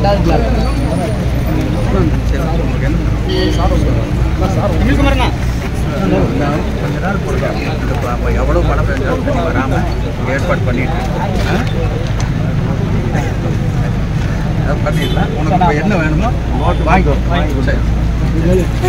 எவ்வளோ மழை பெஞ்சாலும் வராமல் ஏற்பாடு பண்ணிட்டு பண்ணிடலாம். உனக்கு என்ன வேணுமோ வாங்கிக்கோ.